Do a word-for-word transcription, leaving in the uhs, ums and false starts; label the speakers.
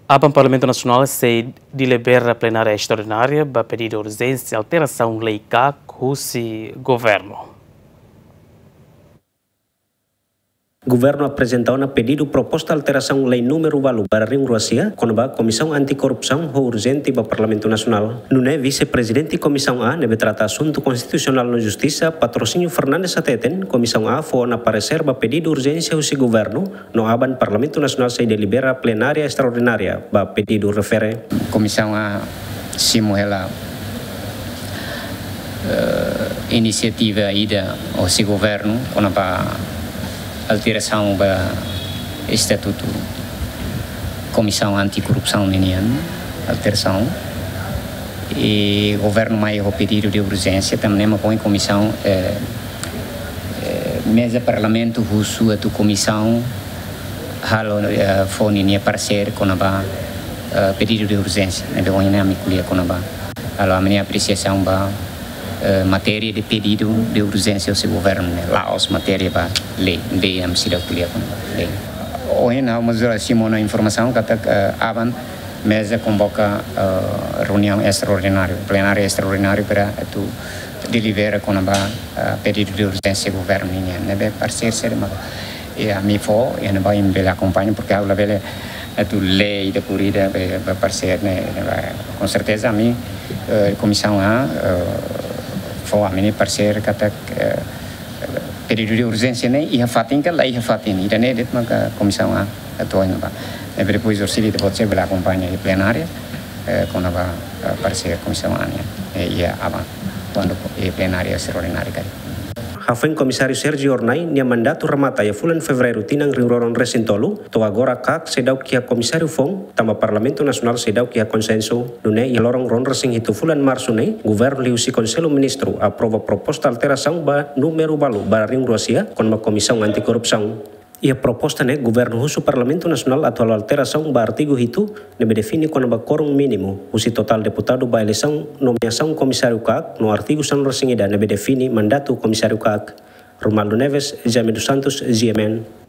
Speaker 1: A Parlamento Nacional se delibera a plenária extraordinária para pedir de urgência alteração lei C A C governo.
Speaker 2: Governo apresentou na pedido proposta alteração lei número valu para Rio Rússia, quando a Comissão Anticorrupção ou urgente para Parlamento Nacional. No é vice-presidente Comissão A, nebe trata assunto constitucional na Justiça, Patrocínio Fernandes Ateten, Comissão A foi na parecer para pedido urgência ao governo, no aban Parlamento Nacional se delibera plenária extraordinária para pedido refere.
Speaker 3: Comissão A simula uh, iniciativa ida ao governo, quando a alteração para Estatuto Comissão Anticorrupção União, alteração, e o governo mais o pedido de urgência também põe comissão eh, eh, mesa parlamento russo a tu comissão halo eh, fone parecer com a eh, pedido de urgência né bem na miculia com a alo a minha apreciação ba Uh, matéria de pedido de urgência ao seu governo, né? Lá os matéria para lei, lei am sida kuliah com lei. Hoje na mesura simona informação que até uh, avan mesa convoca uh, reunião extraordinária, plenária extraordinária para tu delibera com a uh, pedido de urgência ao governo, né? Né parceiro ser mas e a mim for e não vai me acompanhar porque a lá vele tu lei de corrida para parceiro, né? Com certeza a mim uh, comissão A uh, a minha parceira que até período de urgência nem ia fatin que lá ia fatin e daí det maka comissão a atual não vai e depois o sili pode ser pela companhia de plenária com a parceira comissão a e ia aban quando a plenária extraordinária cai.
Speaker 2: Hafeng Komisario Sergio Ornai nia mandato remata ya fulan fevereiro tinang ringroron resintolu to agora kak sedau kia Komisario Fong tamba Parlamento Nasional sedau kia konsenso nune ya lorong ron resing itu fulan março ne governo liusi Conselho Ministro aprova proposta alteração ba número balu ba Rio Rússia com uma comissão anticorrupção. E a proposta né governo russo Parlamento Nacional atual alteração ba artigo itu nebe define com ba quórum mínimo usi total deputado ba eleição nomeação Komisario C A C no artigo san resingida nebe define mandato Komisario C A C. Romaldo Neves, Jamie dos Santos, G M N.